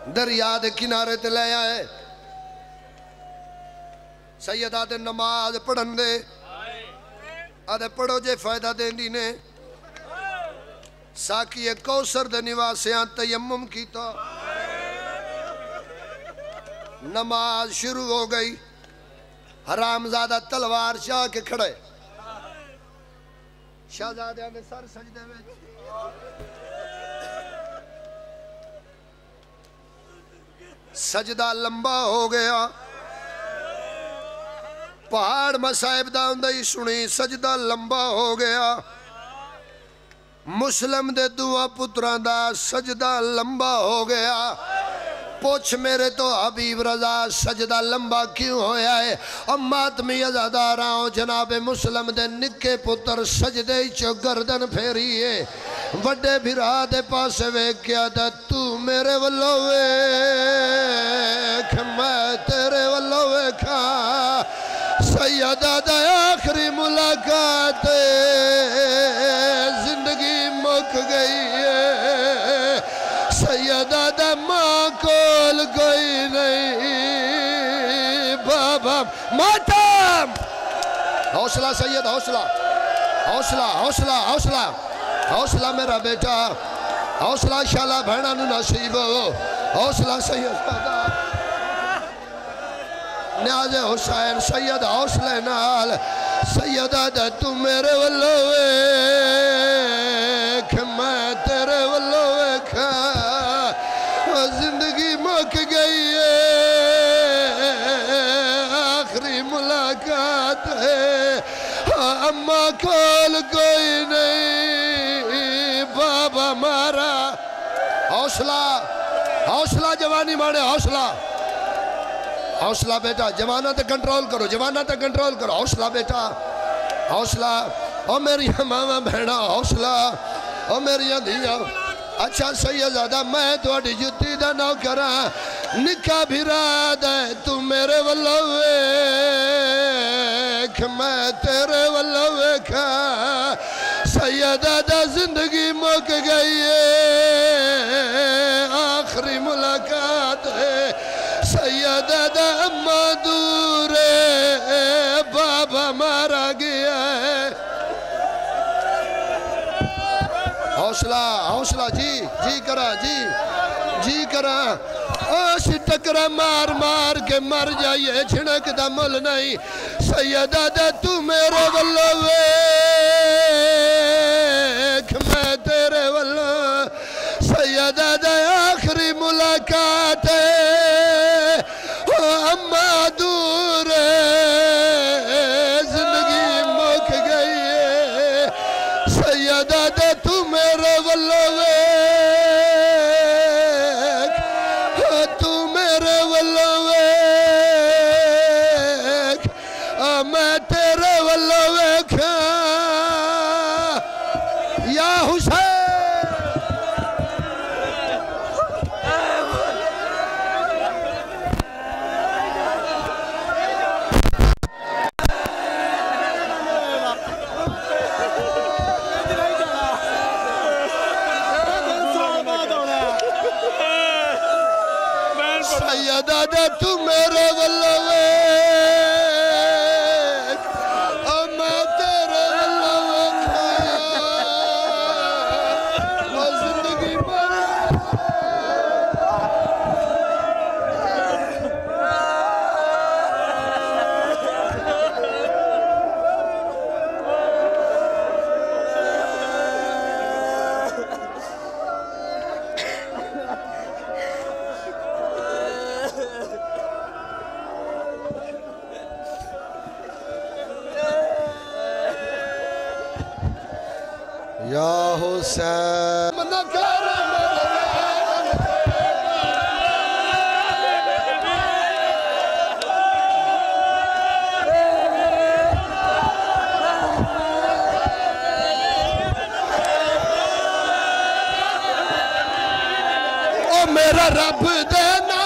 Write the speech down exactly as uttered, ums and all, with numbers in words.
दरिया के किनारे ते ले आए। सैयदा दे नमाज पढ़न दे आदे पढ़ो जे फायदा देंदी ने। साकी कौसर दे निवासियां तयम्मुम कीता। नमाज शुरू हो गई। हरामजादा तलवार चाह के खड़े। शहजादिया ने सर सजदे में सजदा लंबा हो गया। पहाड़ मसाहिब दा हुंदा ही सुनी सजदा लंबा हो गया। मुस्लिम दे दुआ पुत्रां दा सजदा लंबा हो गया। पूछ मेरे तो हबीब रजा सजदा लंबा क्यों होया है? अम्मातमी अजादार आओ जनाबे मुस्लिम दे निके पुत्र सजदे चो गर्दन फेरी है। वड्डे भिरा दे पास वेख्या दा तू मेरे वल्लों वेख मैं तेरे वल्लों वेखा। सैयदा दा आखिरी मुलाकात जिंदगी मुक गई है। सैयदा दा मां कोल कोई नहीं बाबा मातम। हौसला सैयद हौसला हौसला हौसला हौसला हौसला मेरा बेटा हौसला शाला भैणा नू नसीब हो। हौसला सैयद न्याज़े हुसैन सैयद हौसले नाल। सैयदा दा तू मेरे वल्लों वेख मैं तेरे वल्लों वेखा। जिंदगी मुक गई है आखिरी मुलाकात है। अम्मा कोल कोई नहीं बाबा मारा। हौसला हौसला जवानी माने हौसला हौसला बेटा जवाना ते कंट्रोल करो जवाना ते कंट्रोल करो। हौसला बेटा हौसला। ओ मेरी मावा बहना हौसला। ओ मेरी धिया अच्छा सैयदादा मैं थोड़ी जुत्ती दा नौकर निका भिरा दे तू मेरे वल्लों वेख मैं तेरे वल्लों वेखा। सैयदादा जिंदगी मुक गई है आखिरी मुलाकात है। सैयदा अम्मा दूर बाबा मारा गया है। हौसला हौसला जी जी करा जी जी करा। ओश टकरा मार मार के मर जाइए छिड़क दा मुल नहीं। सैयदा तू मेरे वल्लों वेख मैं तेरे वल्लों। सैयदा आखिरी मुलाकात है अम्मा दूर जिंदगी मुक गई है। सैयदा दे तू मेरे वल्लों वेख तू मेरे वल्लों वेख मैं तेरे वल्लों वेखा। या हुसैन सैयदा तू मेरे वल्लों वेख मैं तेरे वल्लों वेखा। जिंदगी या हुसैन ओ मेरा रब दे